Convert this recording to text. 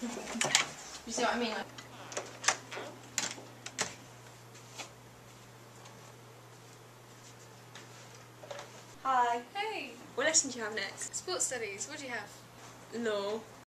You see what I mean? Like, hi. Hey! What lesson do you have next? Sports studies, what do you have? Law.